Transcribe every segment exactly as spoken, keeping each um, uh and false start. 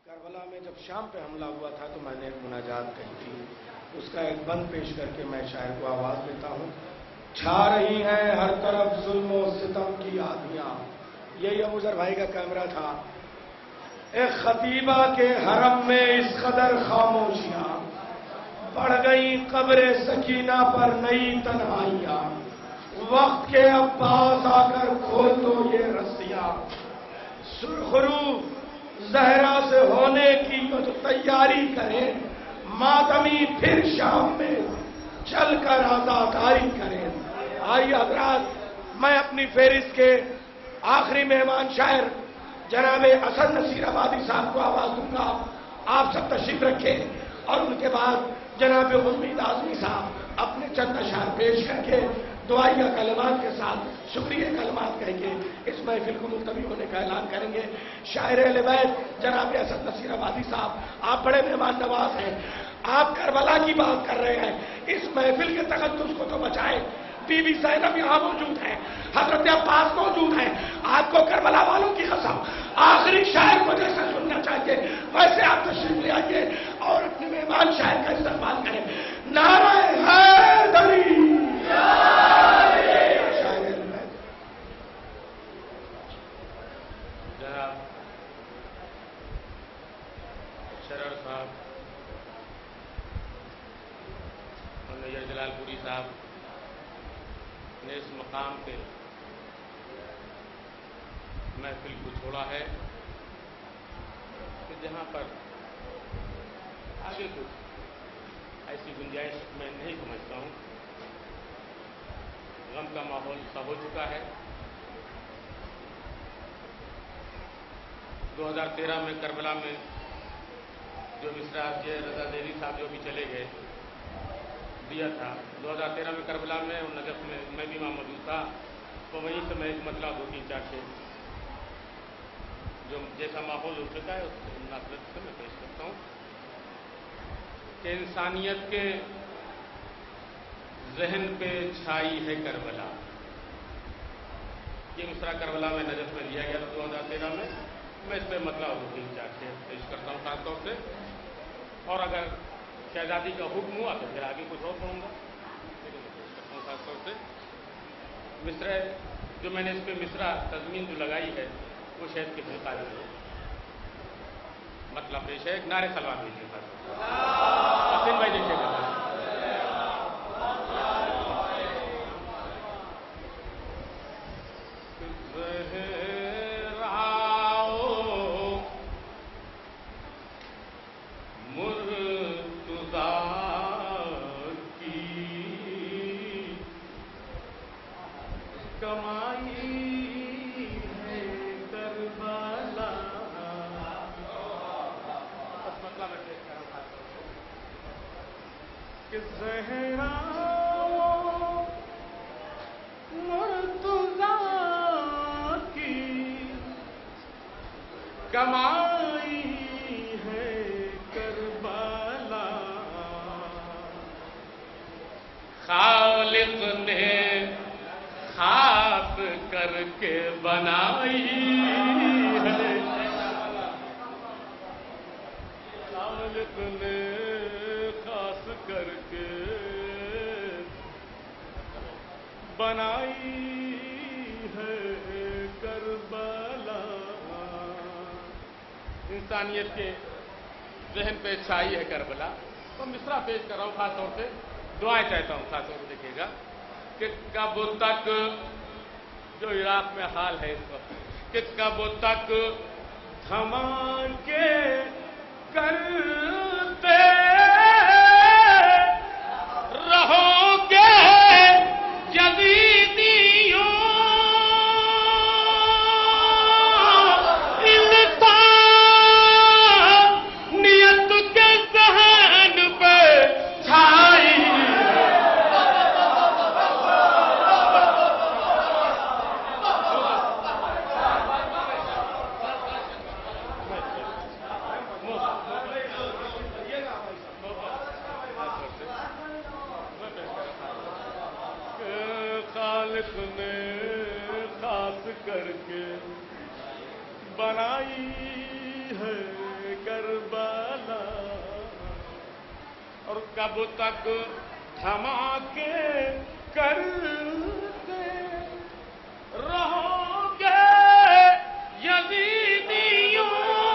کربلا میں جب شام پہ حملہ ہوا تھا تو میں نے ایک مناجات کہی تھی، اس کا ایک بند پیش کر کے میں شاعر کو آواز دیتا ہوں۔ چھا رہی ہیں ہر طرف ظلم و ستم کی آندیاں، یہی ابو ذر بھائی کا کیمرہ تھا۔ ایک خطیبہ کے حرم میں اس قدر خاموشیاں، بڑھ گئی قبر سکینہ پر نئی تنہائیاں، وقت کے اب پاس آ کر کھول دو یہ رسیاں، سرخرو زہرا سے ہونے کی تو تیاری کریں، ماتمی پھر شام میں چل کر عزاداری کریں۔ آئیے حضرات، میں اپنی فہرست کے آخری مہمان شاعر جناب اسد نصیر آبادی صاحب کو آواز دوں گا، آپ سب تشریف رکھیں، اور ان کے بعد جناب امید اعظمی صاحب اپنے چند اشعار پیش کر کے دعائیہ کلمات کے ساتھ شکریہ کلمات کہیں گے، اس محفل کو ملتوی ہونے کا اعلان کریں گے۔ شاعر اہل بیت جناب اسد نصیر آبادی صاحب، آپ بڑے مہمان نواز ہیں، آپ کربلا کی بات کر رہے ہیں، اس محفل کے تقدس کو تو بچائیں۔ بی بی زینب یہاں موجود ہے، حضرت عباس موجود ہیں، آپ کو کربلا والوں کی قسم آخری شاعر کو جیسے سننا چاہیے ویسے آپ تشریف لے آئیے اور اپنے مہمان شاعر کا استقبال کریں۔ نعرہ حیدری! جناب شرر صاحب اور نیر جلال پوری صاحب نے اس مقام پہ محفل کو چھوڑا ہے کہ جہاں پر آگے کچھ ایسی گنجائش میں نہیں سمجھتا ہوں۔ غم کا ماحول سا ہو چکا ہے۔ دو ہزار تیرہ میں کربلا میں جو مصرع جے رضا دیوی صاحب جو بھی چلے گئے دیا تھا، دو ہزار تیرہ میں کربلا میں اور نجف میں میں بھی وہاں موجود تھا، تو وہیں سے میں ایک مطلب دو تین چار سے جو جیسا ماحول ہو چکا ہے اس مناسبت سے میں پیش کرتا ہوں کہ انسانیت کے ذہن پہ چھائی ہے کربلا۔ یہ مصرع کربلا میں نجف میں لیا گیا تھا دو ہزار تیرہ میں، میں اس پہ مطلب دو تین چار سے پیش کرتا ہوں خاص طور سے، اور اگر شہزادی کا حکم ہوا تو پھر آگے کچھ اور پڑھوں گا، لیکن میں پیش کرتا ہوں خاص طور سے مصرع جو میں نے اس پہ مصرع تضمین جو لگائی ہے وہ شاید کتنے قابل ہے۔ مطلب پیش ہے، ایک نعرے سلوات دیجیے خاص طور سے حسین بھائی دیکھیے گا۔ کمائی ہے کربلا، خالق نے خاص کر کے بنائی ہے، خالق نے خاص کر کے بنائی ہے کربلا۔ انسانیت کے ذہن پہ چھائی ہے کربلا، تو مصرع پیش کر رہا ہوں خاص طور سے، دعائیں چاہتا ہوں خاص طور سے دیکھیے گا کہ کب تک جو عراق میں حال ہے اس وقت، کہ کب تک تھمان کے کرتے رہو گے یزیدیوں، کربلا اور کب تک دھماکے کرتے رہو گے یزیدیوں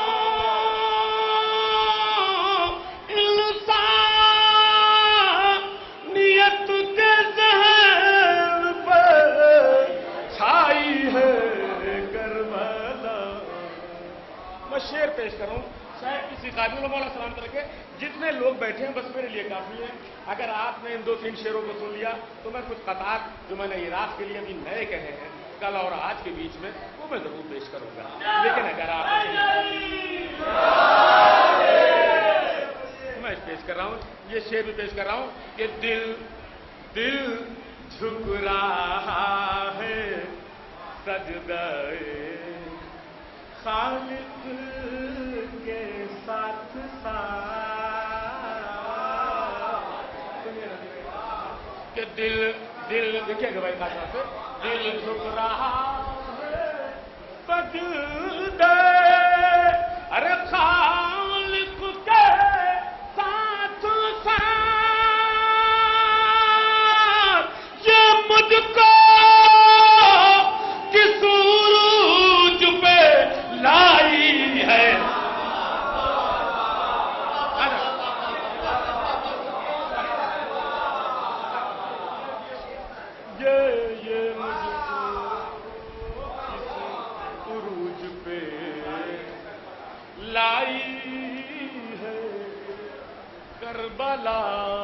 انسانیت کے ذہن پر چھائی ہے کربلا. میں شعر پیش کروں شاید کسی قابل مولا سلامت رکھے. جتنے لوگ بیٹھے ہیں بس میرے لیے کافی ہے. اگر آپ نے ان دو تین شعروں کو سن لیا تو میں کچھ قطعات جو میں نے عراق کے لیے ابھی نئے کہے ہیں کل اور آج کے بیچ میں وہ میں ضرور پیش کروں گا. لیکن اگر آپ میں پیش کر رہا ہوں یہ شعر بھی پیش کر رہا ہوں کہ دل دل جھک رہا ہے سجدہ خالق کے ساتھ ساتھ کہ دل دل دیکھیے گا بھائی خاص سے دل جھک رہا ہے سجدہ ارے خالق کے ساتھ ساتھ یہ مجھ کو کس عروج پہ لائی ہے. یہ یہ مجھ کو کس عروج پہ لائی ہے کربلا.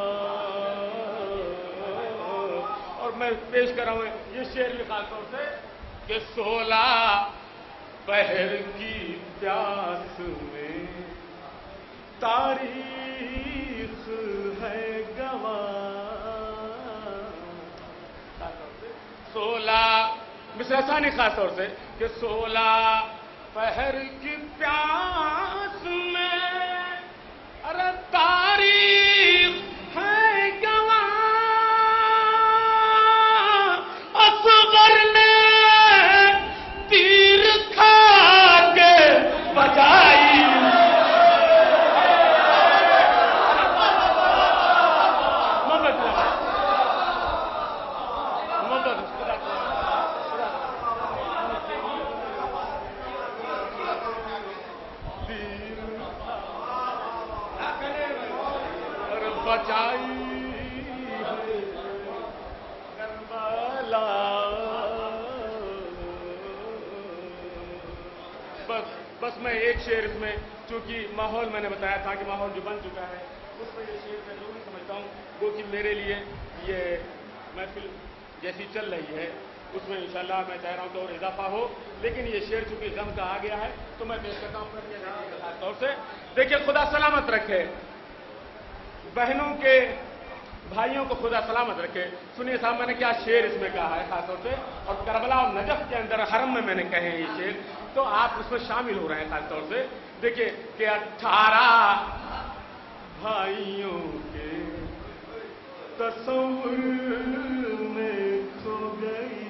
اور میں پیش کر رہا ہوں یہ شعر بھی خاص طور سے کہ سولہ پہر کی پیاس میں تاریخ ہے گواہ. سولہ مصرع ثانی خاص طور سے کہ سولہ پہر کی پیاس میں ارے تاریخ ہے گواہ. اصغر نے تیر کھا کے بجائی اور بچائی کربلا. بس بس میں ایک شعر اس میں چونکہ ماحول میں نے بتایا تھا کہ ماحول جو بن چکا ہے اس میں یہ شعر میں ضروری سمجھتا ہوں وہ کہ میرے لیے یہ محفل جیسی چل رہی ہے اس میں انشاءاللہ میں چاہ رہا ہوں کہ اور اضافہ ہو. لیکن یہ شعر چونکہ غم کا آ گیا ہے تو میں پیش کرتا ہوں خاص طور سے. دیکھیے خدا سلامت رکھے بہنوں کے بھائیوں کو خدا سلامت رکھے. سنیے صاحب میں نے کیا شعر اس میں کہا ہے خاص طور سے اور کربلا اور نجف کے اندر حرم میں میں نے کہے ہیں یہ شعر تو آپ اس میں شامل ہو رہے ہیں خاص طور سے. دیکھیے کہ اٹھارہ بھائیوں کے تصور میں کھو گئی.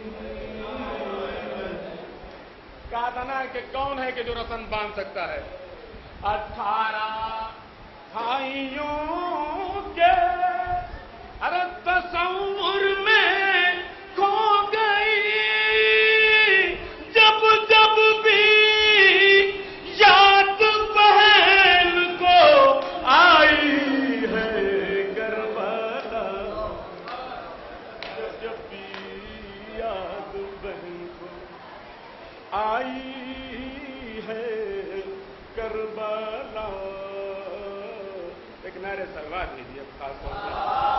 کہا تھا نا کہ کون ہے کہ جو رسن باندھ سکتا ہے. اٹھارہ بھائیوں کے ارے تصور میں کھو گئی. جب جب بھی یاد بہن کو آئی ہے کربلا. جب بھی یاد بہن کو آئی ہے کربلا. ایک نعرے سلوات لیجیے خاص طور سے.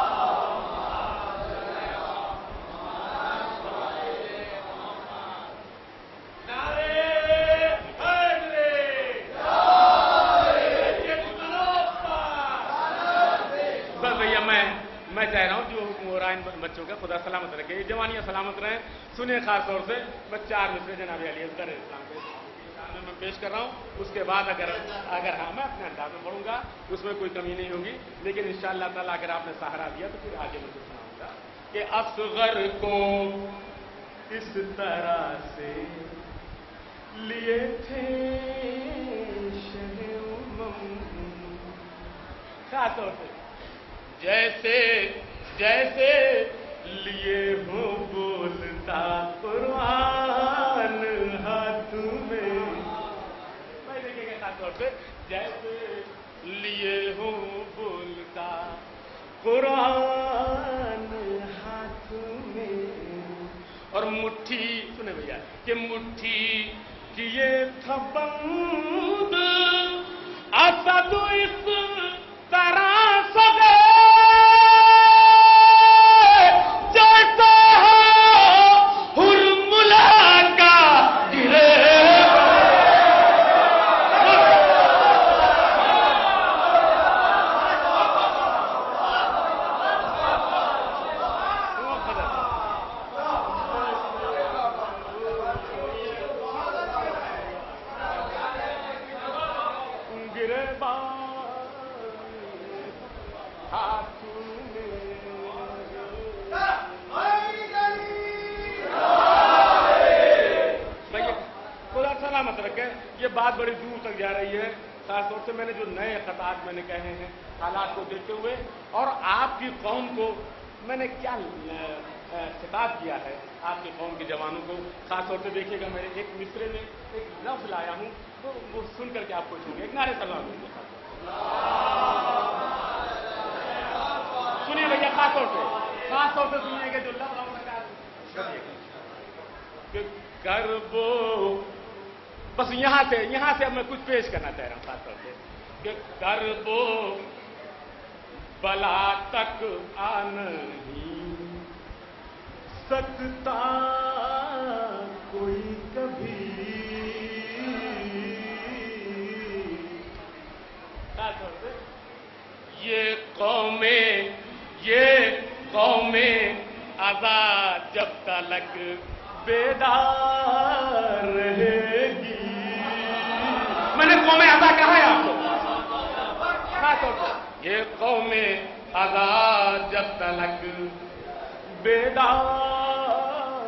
بس بھیا میں میں چاہ رہا ہوں جو حکم ہو رہا ہے ان بچوں کا خدا سلامت رکھے یہ جوانیاں سلامت رہیں. سنیں خاص طور سے میں چار مصرے جناب علی اصغر اسلام کے میں پیش کر رہا ہوں. اس کے بعد اگر اگر ہاں میں اپنے انداز میں پڑھوں گا اس میں کوئی کمی نہیں ہوگی. لیکن انشاءاللہ تعالیٰ اگر آپ نے سہارا دیا تو پھر آگے میں کچھ سناؤں گا کہ اصغر کو اس طرح سے لیے تھے شہر خاص طور سے جیسے جیسے لیے ہوں بولتا قرآن ہاتھ میں، میں دیکھیں گے خاص طور سے جیسے لیے ہوں بولتا قرآن ہاتھ میں، اور مٹھی سنے بھیا کہ مٹھی کیے تھا بند اسد اس طرح سگے جیسا ہرملا کا گرے یہ بات بڑی دور تک جا رہی ہے. خاص طور سے میں نے جو نئے خطات میں نے کہے ہیں حالات کو دیکھتے ہوئے، اور آپ کی قوم کو میں نے کیا خطاب کیا ہے آپ کی قوم کے جوانوں کو. خاص طور سے دیکھیے گا میرے ایک مصرے میں ایک لفظ لایا ہوں تو وہ سن کر کے آپ کو سنیں گے. ایک نعرے سلام سنیے بھیا، خاص طور سے خاص طور سے سنیے گا جو لفظ کربو. بس یہاں سے یہاں سے اب میں کچھ پیش کرنا چاہ رہا ہوں خاص طور سے کہ کربو بلا تک آ نہیں سکتا کوئی کبھی. خاص طور سے یہ قومیں یہ قومیں آزاد جب تلک بیدار رہے گی. میں نے قوم آزاد کہا ہے آپ کو. خاص طور سے یہ قوم آزاد جب تلک بیدار،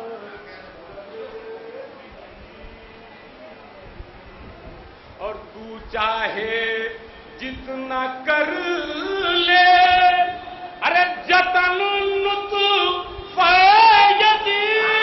اور تو چاہے جتنا کر لے ارے جتن لطف یدی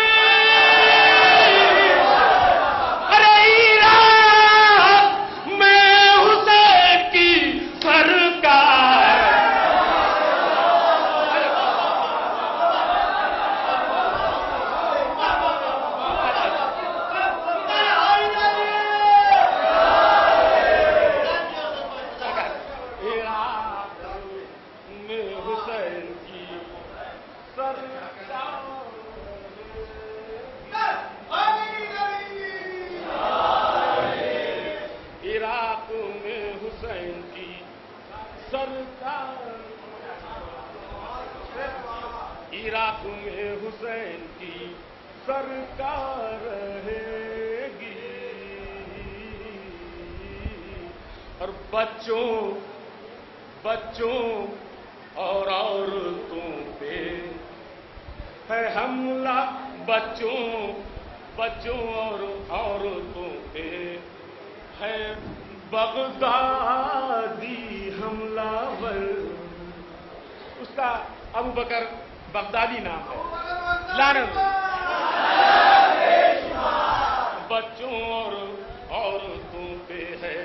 عراق میں حسین کی سرکار رہے گی. اور بچوں بچوں اور عورتوں پہ ہے حملہ، بچوں بچوں اور عورتوں پہ ہے بغدادی حملہ ور. اس کا ابو بکر بغدادی نام ہے. لعنت بچوں اور عورتوں پہ ہے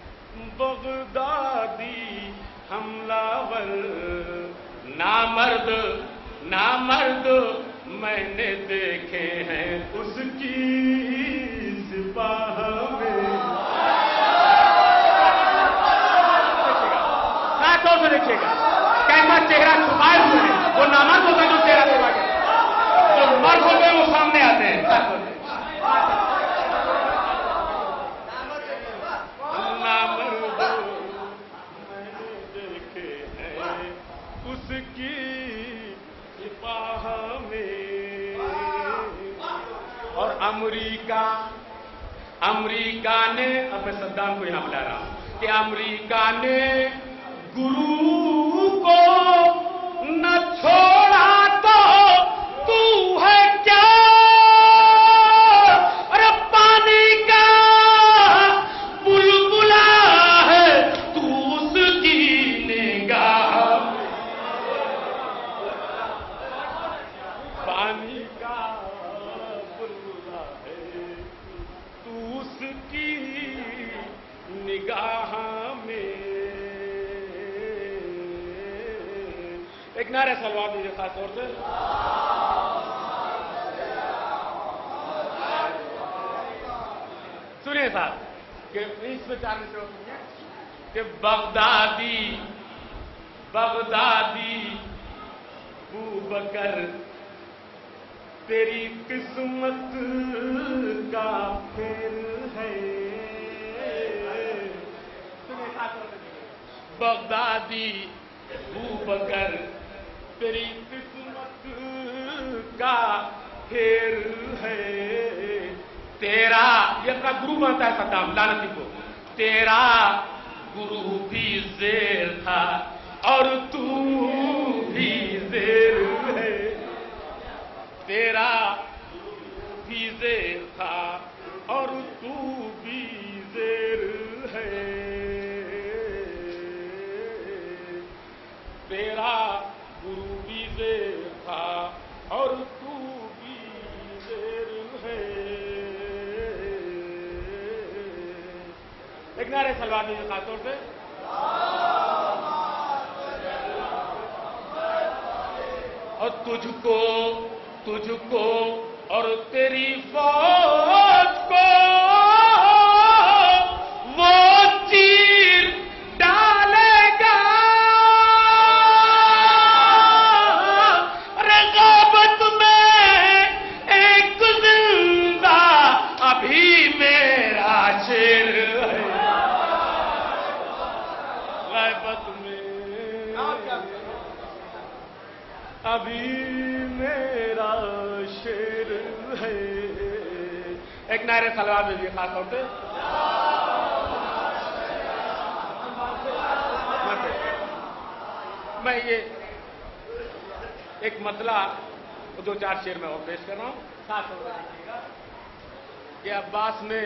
بغدادی حملہ ور. نامرد نامرد میں نے دیکھے ہیں اس کی سپاہ میں. ساتھوں سے دیکھیے گا کیسا چہرہ چھپائے ہوئے ہیں. وہ نامرد ہوتا ہے جو چہرہ چھپا کے، جو مرد ہوتے ہیں وہ سامنے آتے ہیں. نامرد میں نے دیکھے ہیں اس کی سپاہ میں. اور امریکہ امریکہ نے، اب میں صدام کو یہاں بلا رہا ہوں کہ امریکہ نے گرو کو نہ چھوڑا تو تو ہے کیا. ارے پانی کا بلبلا ہے تو اس کی نگاہ ایک نعرہ سلوات دیجیے خاص طور سے. سنیے صاحب کہ اس میں چار مصرے ہوتی ہیں کہ بغدادی بغدادی ابو بکر تیری قسمت کا پھر ہے. بغدادی ابو بکر تیری قسمت کا پھر ہے. تیرا یہ اپنا گرو بنتا ہے صدام لعنتی کو. تیرا گرو بھی زیر تھا اور تو بھی زیر ہے. تیرا بھی زیر تھا اور تو بھی زیر ہے. تیرا گرو بھی زیر تھا اور تو بھی زیر ہے. ایک نعرہ سلوات دیجیے خاص طور سے. اور تجھ کو تجھ کو اور تیری فوج کو وہ تیر ڈالے گا. رغبت میں ایک زندہ ابھی میرا شیر ہے. غیبت میں ابھی میرا شیر ہے. ایک نعرہ سلوات دیجیے خاص طور سے. میں یہ ایک مطلع دو چار شعر میں اور پیش کر رہا ہوں. خاص طور سے دیکھیے گا کہ عباس نے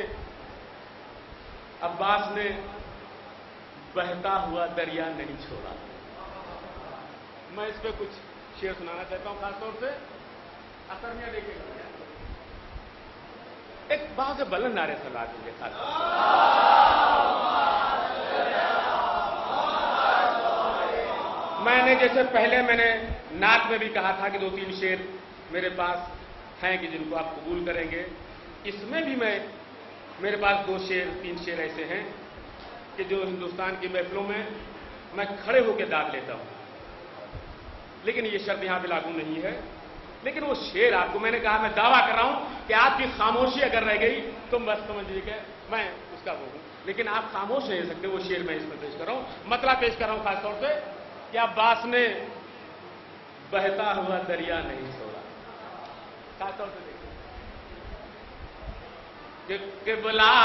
عباس نے بہتا ہوا دریا نہیں چھوڑا. میں اس پہ کچھ شعر سنانا چاہتا ہوں خاص طور سے. اثر میں دیکھیں گے ایک بہت سے بلند نعرے سلوات دیجیے خاص طور سے. میں نے جیسے پہلے میں نے نعت میں بھی کہا تھا کہ دو تین شعر میرے پاس ہیں کہ جن کو آپ قبول کریں گے. اس میں بھی میں میرے پاس دو شعر تین شعر ایسے ہیں کہ جو ہندوستان کی محفلوں میں میں کھڑے ہو کے داد لیتا ہوں. لیکن یہ شرط یہاں پہ لاگو نہیں ہے. لیکن وہ شعر آپ کو میں نے کہا میں دعویٰ کر رہا ہوں کہ آپ کی خاموشی اگر رہ گئی تو بس سمجھیے کہ میں اس کا وہ ہوں. لیکن آپ خاموش نہیں رہ سکتے. وہ شعر میں اس میں پیش کر رہا ہوں. مطلب پیش کر رہا ہوں خاص طور سے کہ عباس نے بہتا ہوا دریا نہیں چھوڑا. خاص طور سے دیکھیں کہ قبلہ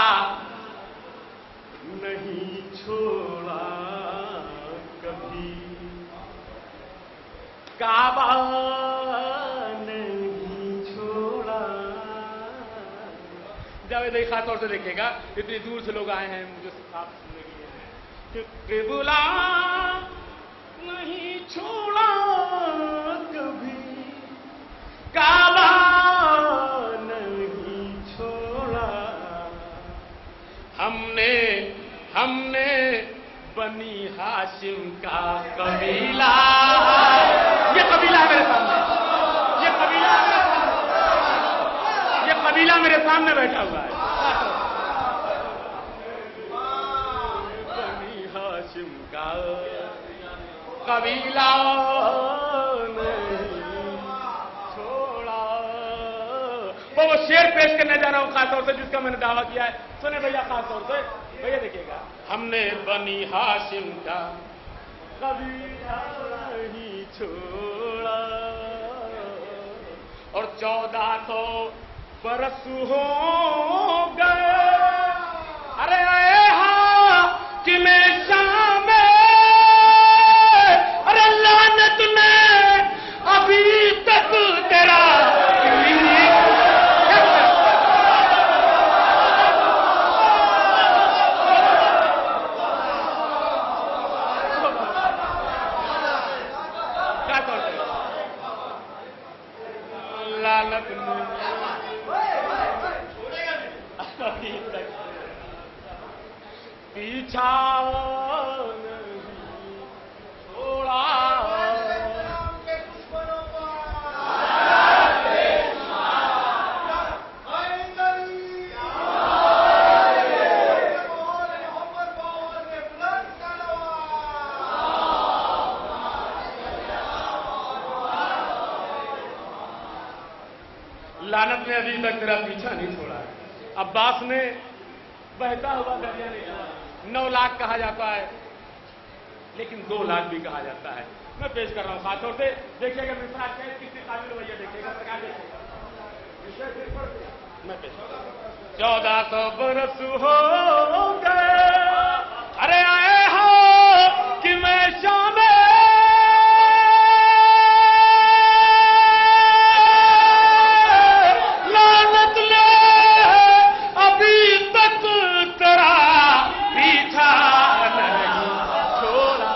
نہیں چھوڑا کبھی کعبہ نہیں چھوڑا. جاوید بھائی خاص طور سے دیکھیے گا اتنی دور سے لوگ آئے ہیں مجھے صاف سننے کے لیے کہ قبلہ نہیں چھوڑا کبھی کعبہ نہیں چھوڑا. ہم نے ہم نے بنی ہاشم کا قبیلہ یہ قبیلہ ہے میرے سامنے یہ قبیلہ یہ قبیلہ میرے سامنے بیٹھا ہوا ہے. بنی ہاشم کا قبیلہ نہیں چھوڑا. وہ شعر پیش کرنے جا رہا ہوں خاص طور سے جس کا میں نے دعویٰ کیا ہے. سنیں بھیا خاص طور سے بھیا دیکھیے گا. ہم نے بنی ہاشم کا قبیلہ نہیں چھوڑا اور چودہ سو برس ہو گئے. ارے ہاں کہ میں شام ارے لعنت میں ابھی تک تیرا لعنت میں پیچھا نہیں چھوڑا. लानत ने अभी तक तेरा पीछा नहीं छोड़ा। अब्बास ने बहता हुआ दरिया नहीं छोड़ा। नौ लाख कहा जाता है लेकिन दो लाख भी कहा जाता है। मैं पेश कर रहा हूं खासतौर से, देखिएगा मिश्रा कितने काबिल भैया देखिएगा, सरकार देखिएगा। मैं पेश चौदह सौ बरस हो गए अरे आए हो कि मैं शाम लानत ले अभी तक तेरा पीछा नहीं छोड़ा,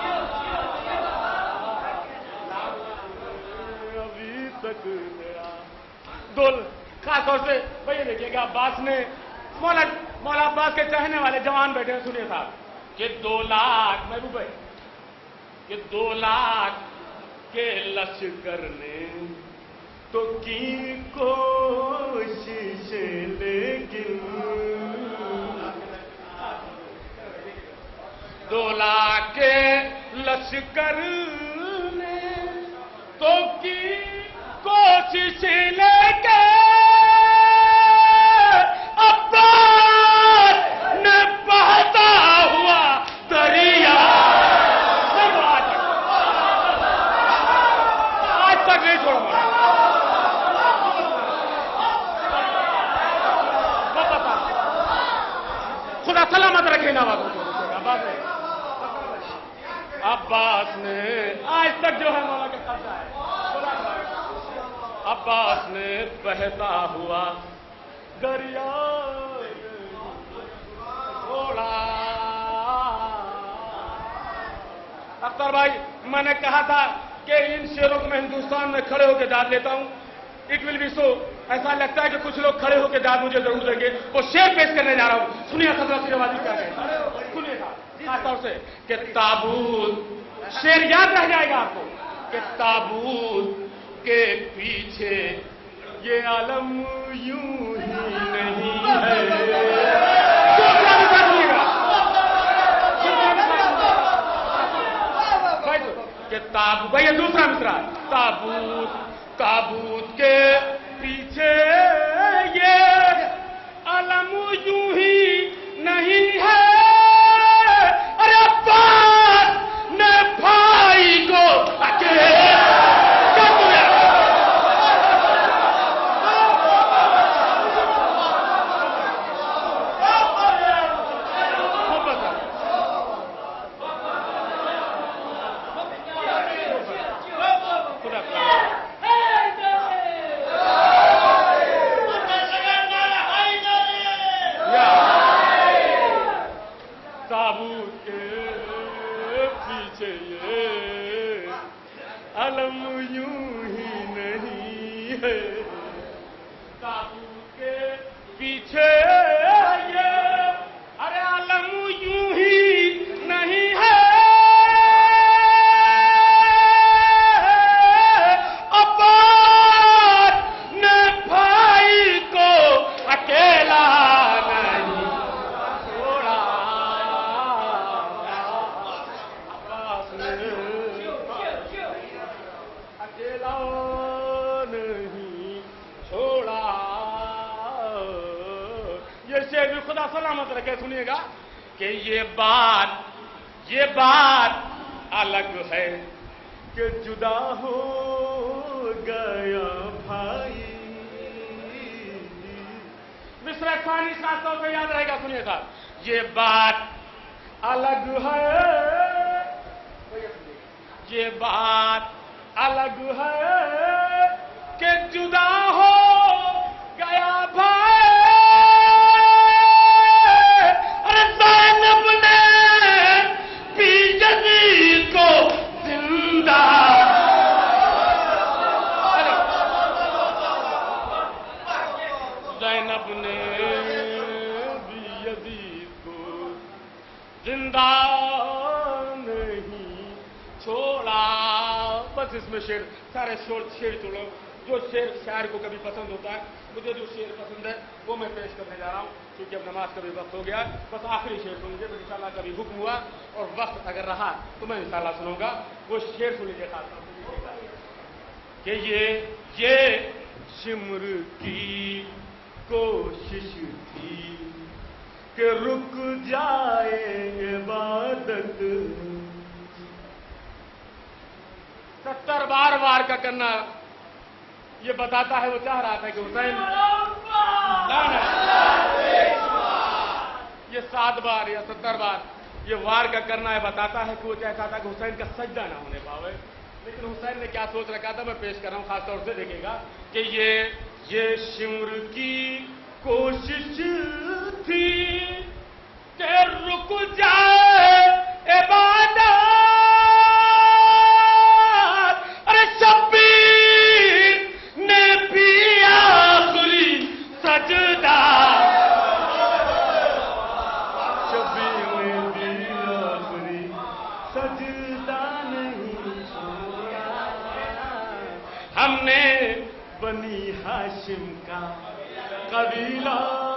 अभी तक तेरा दो। खासतौर से भैया देखिएगा अब्बास ने मौला मौला अब्बास के चाहने वाले जवान बैठे हैं, सुनिए साहब कि दो लाख महबूब भाई कि दो लाख के लश्कर ने तो की कोशिश लेकिन दो लाख के लश्कर ने तो की कोशिश लेके अब्बास ने बहता हुआ दरिया आज तक आज तक नहीं छोड़ूंगा। खुदा सलामत रखे ना बात अब्बास ने अब्बास ने आज तक जो है मौला के कब्जा है। अब्बास ने बहता हुआ दरिया छोड़ा। अख्तर भाई मैंने कहा था कि इन शेरों को मैं हिंदुस्तान में खड़े होकर दाद लेता हूं, इट विल बी सो। ऐसा लगता है कि कुछ लोग खड़े होकर दाद मुझे जरूर देंगे। वो शेर पेश करने जा रहा हूं, सुनिए खतरा सिरवादी क्या कहते, सुनिए खासतौर से कि ताबूत, शेर याद रह जाएगा आपको कि ताबूत के पीछे ये आलम यूं ही नहीं है। कि ताबूत भैया दूसरा मिसरा, ताबूत ताबूत के पीछे ये आलम यूं ही नहीं है। अरे अब्बास ने भाई को अकेले सलामत रखे। सुनिएगा कि ये बात ये बात अलग है कि जुदा हो गया भाई। मिश्रा खानी खासतौर पे याद रहेगा, सुनिए साहब, ये बात अलग है, ये बात अलग है कि जुदा हो गया भाई। जिंदा नहीं छोड़ा। बस इसमें शेर, सारे शोर शेर छोड़ो। जो शेर शायर को कभी पसंद होता है, मुझे जो शेर पसंद है वो मैं पेश करने जा रहा हूँ, क्योंकि अब नमाज का भी वक्त हो गया। बस आखिरी शेर सुनिए, तो इंशाल्लाह कभी हुक्म हुआ और वक्त अगर रहा तो मैं इंशाल्लाह सुनूंगा। वो शेर सुनिए खास कि ये ये شمر کی کوشش تھی کہ رک جائے عبادت. ستر بار وار کا کرنا یہ بتاتا ہے وہ چاہ رہا تھا کہ حسین یہ سات بار یا ستر بار یہ وار کا کرنا ہے بتاتا ہے کہ وہ چاہتا تھا کہ حسین کا سجدہ نہ ہونے پاوے. لیکن حسین نے کیا سوچ رکھا تھا میں پیش کر رہا ہوں, خاص طور سے دیکھے گا کہ یہ یہ شمر کی کوشش تھی کہ رک جائے عبادت. ارے شبیر نے بھی آخری سجدہ, شبیر نے بھی آخری سجدہ نہیں چھوڑا. ہم نے بنی ہاشم کا قبیلہ